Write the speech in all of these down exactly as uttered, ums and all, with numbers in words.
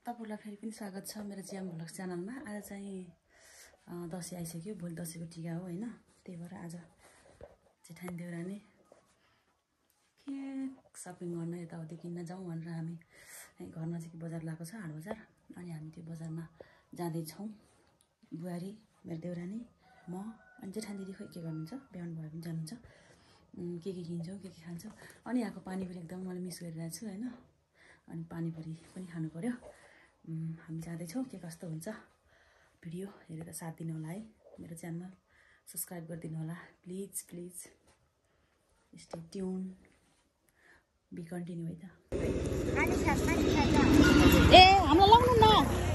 तपाईहरुलाई फेरि पनि स्वागत छ मेरो जिएम भ्लग्स च्यानलमा। आज चाहिँ दशैं आइसक्यो, भोलि दशैंको टिका हो हैन। त्यही भएर आज जेठानी देउरानी के शपिङ गर्न यताउति किन्न जाउँ भनेर हामी घर नजिकै बजार लागेको छ, हाट बजार। अनि हामी त्यो बजारमा जाँदै छौं। बुहारी, मेरो देउरानी, म अनि जेठानी दिदी खोइ के गर्नुहुन्छ, बिहान भए पनि जानुहुन्छ। के के किन्छौँ, के के खान्छौँ। अनि यहाँको पानीपुरी एकदम मैले मिस गरिरहेको छु हैन। अनि पानीपुरी पनि खानु पर्यो। हामी जाँदैछौँ, के कस्तो हुन्छ भिडियो हेरेर साथ दिनु होला है। मेरो च्यानल सब्स्क्राइब गरिदिनु होला please please. Stay tune, be continue है त। ए हामीलाई लाउनु न।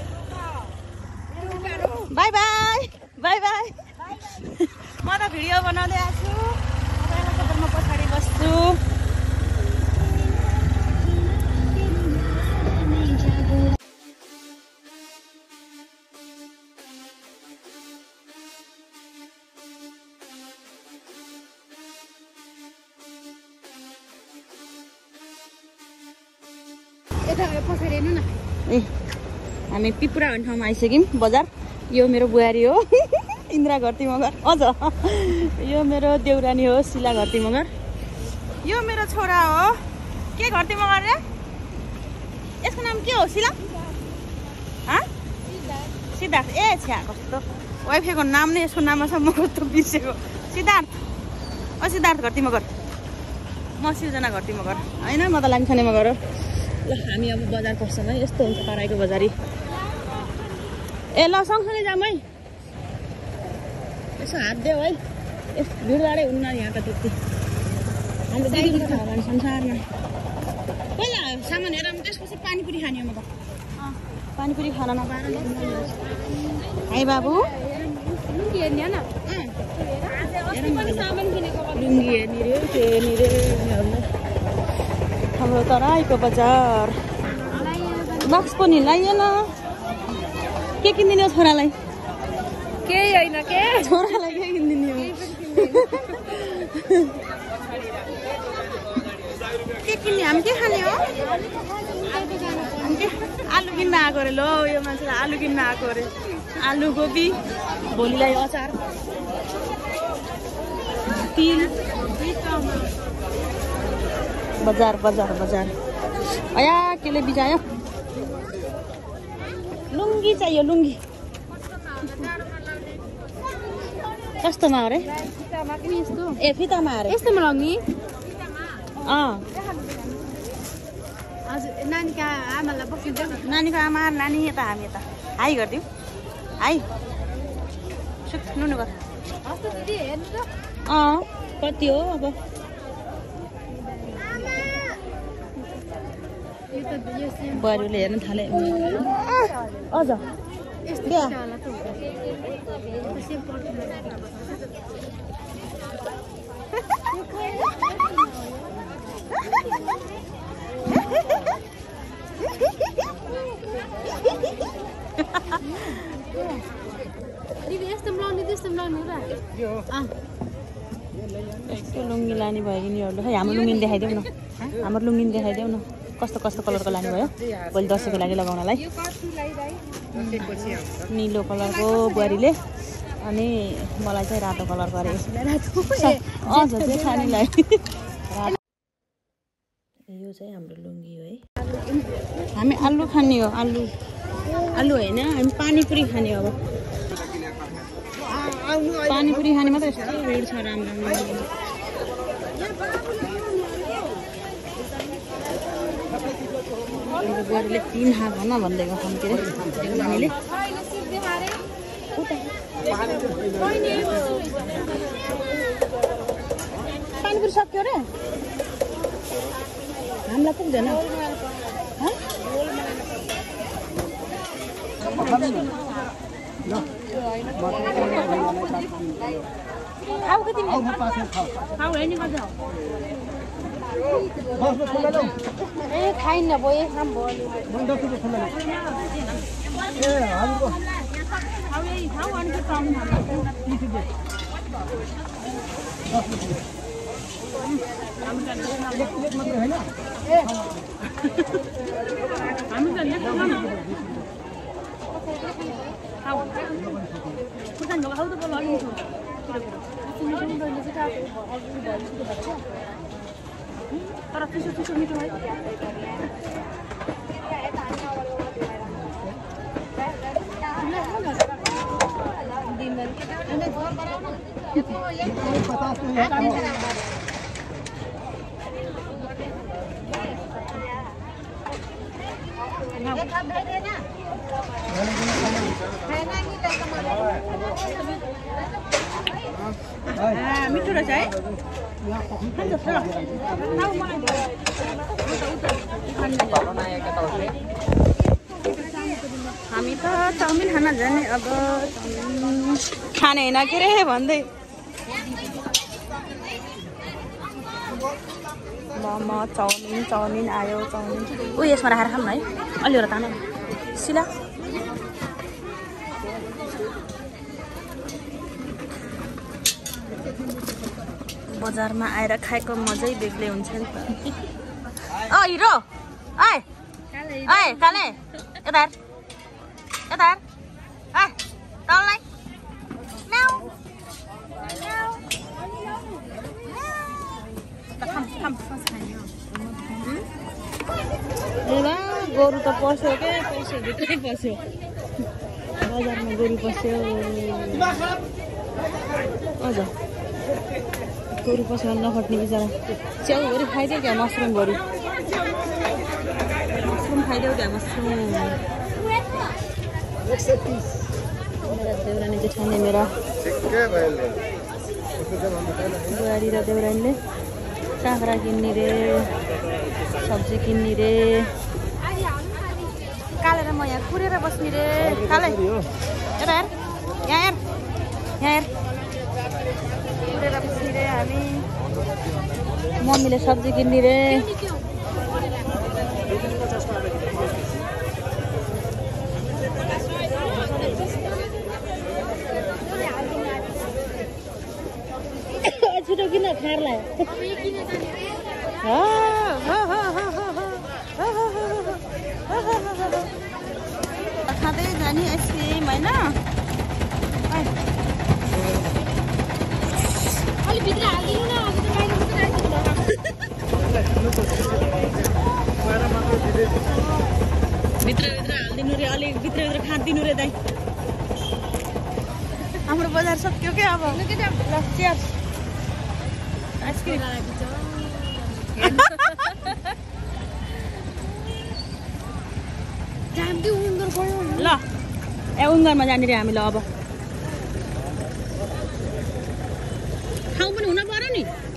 Bye bye bye bye. म त भिडियो बनाउँदै आछु, म पछाडि बस्छु। ए हामी पिपुरा भन्ने ठाउँमा आइसक्यौँ, बजार। यो मेरो बुहारी हो इन्द्रा घरती मगर। अझ यो मेरो देउरानी हो शिला घरती मगर। यो मेरो छोरा हो के घरती मगर रे, यसको नाम के हो शिला? सिद्धार्थ। ए छ्या कस्तो वाइफाईको नाम नै यसको नाममा छ, म कस्तो बिर्सेको। सिद्धार्थ, ओ सिद्धार्थ घरती मगर। म सिर्जना घरती मगर होइन, म त लामिछाने मगर हो। ल हामी अब बजार पस्छौँ है। यस्तो हुन्छ तराईको बजारी। ए ल सँगसँगै जाऊँ है। यसो हात देऊ है। यस भिडभाडै हुन्न यहाँ त त्यति। हाम्रो दिदी छ भने संसारमा पहिला सामान हेरौँ, त्यसपछि पानीपुरी खाने हो। म त पानीपुरी खान नपाएर है बाबु। लुङ्गी हेर्ने होइन, लुङ्गी हेर्ने रे के हेर्ने रे। हाम्रो तराईको बजार। मास्क पनि लाइएन। के किनिदिने हो छोरालाई? केही होइन, के छोरालाई के किनिदिने हो? के किन्ने, हामी के खाने हो? आलु किन्न आएको अरे। लो यो मान्छेलाई आलु किन्न आएको अरे। आलु, गोबी, भोलिलाई अचार, तिल। बजार बजार बजार। अया केले बिजायो। लुङ्गी चाहियो, लुङ्गी कस्तोमा हो रे? ए फितामा अरे। यस्तोमा लुङ्गी? अँ हजुर। नानीको आमालाई बसिन्छ। नानीको आमा, नानी यता, हामी यता हाई गरिदिउँ। हाई सुक नुनु गर। अँ कति हो अब? बुहारीले हेर्न थाले। अझ लुङ्गी लाने भयो कि नि? खै हाम्रो लुङ्गी देखाइदेऊ न, हाम्रो लुङ्गी देखाइदेऊ न। कस्तो कस्तो कलरको लाने भयो भोलि दसैँको लागि लगाउनलाई? निलो कलरको बुहारीले, अनि मलाई चाहिँ रातो कलरको अरे। अझ जेठानीलाई यो चाहिँ हाम्रो लुङ्गी हो है। हामी आलु खाने हो, आलु आलु होइन, हामी पानीपुरी खाने हो। अब पानीपुरी खाने मात्रै यस्तो भिड छ राम्रो। बुहारीले तिन हात भन भन्दैको खानु के अरे नानीले। पानीपुरी सक्यो रे, हामीलाई पुग्दैन। खाऊ कति खाऊ हेर्ने गर्छ। ए खाइन भयो काम भयो। हामी खोर्सानी भएको त बोल अलि तर चिसो चिसो मिठो है मिठो रहेछ है हामी त चाउमिन खान जाने अब खाने होइन के रे भन्दै मोमो चाउमिन चाउमिन आयो चाउमिन ऊ यसमा राखेर खाऊँ न है अलि एउटा ताने सिला बजारमा आएर खाएको मजै बेग्लै हुन्छ नि त अ हिरो आए आए काले यता यता आ तललाई म्याउ म्याउ गोरु त पस्यो के पस्यो भित्रै पस्यो बजारमा गोरु पस्यो हजुर गोरु पस्यो नखट्ने बिचरा च्याउभरि खाइदियो क्या मसरुमभरि मसरुम खाइदियो क्या मसरुम मेरा देउरानी जेठानी मेरा बुहारी र देउरानीले काँक्रा किन्ने रे सब्जी किन्ने रे कालेर म यहाँ कुरेर बस्ने रे काले यता हेर यहाँ हेर यहाँ हेर कुरेर बस्ने रे हामी मम्मीले सब्जी किन्ने रे छिटो किन खारलाई खाँदै जाने आइसक्रिम होइन भित्र भित्र हालिदिनु रे अलिक भित्र भित्र खाँदिनु रे दाइ हाम्रो बजार सक्यो क्या अब ल चियर्स आइसक्रिम ल ए उङ्गरमा जाने रे हामी ल अब ठाउँ पनि हुन पर्यो नि